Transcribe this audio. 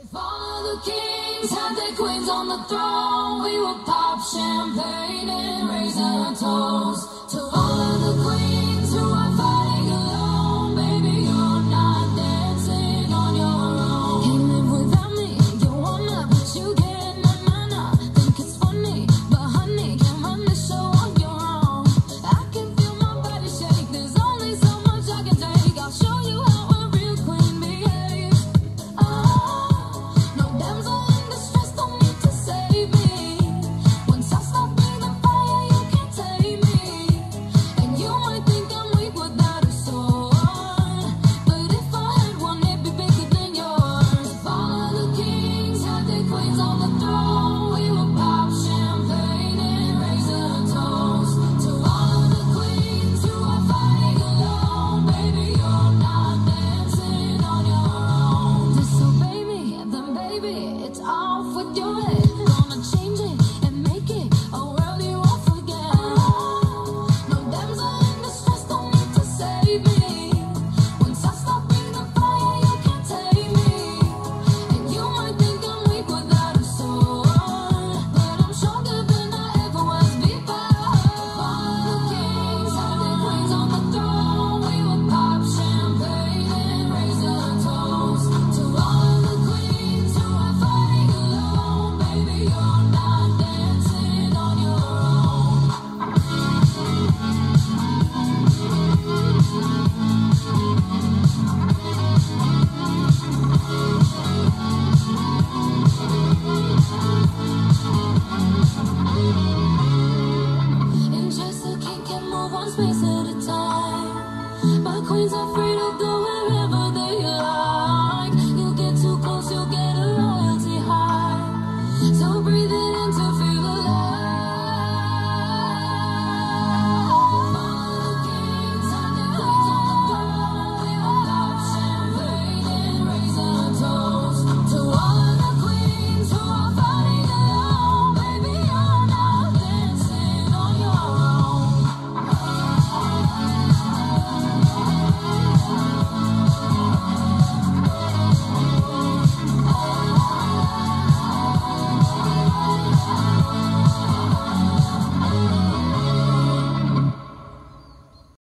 All of the kings had their queens on the throne. We would pop champagne and raise our toast to all of the queens who are fighting alone. Baby, you're not dancing on your own. Can't live without me. You wanna, but you can't. Nah, nah, nah. Think it's funny, but honey, can't run the show on your own. I can feel my body shake. There's only so much I can take. I'll show you how a real queen behaves. No damsel in distress, don't need to save me. Once I stop breathing fire, you can't tame me. And you might think I'm weak without a sword, but if I had one, it'd be bigger than yours. All of the kings had their queens on the throne. We would pop champagne and raise a toast to all of the queens who are fighting alone. Baby, you're not dancing on your own. Disobey me, then baby, it's off with your head. Gonna change it and make it a world you won't forget. No damsel in distress, don't need to save me. Once I stop breathing fire, you can't tame me. And you might think I'm weak without a sword, but I'm stronger than I ever was before. All the kings had their queens on the throne. We would pop champagne and raise a toast to all of the queens who are fighting alone. Baby, you're not dancing on your own. And just a king can move one space at a time, but queens are free.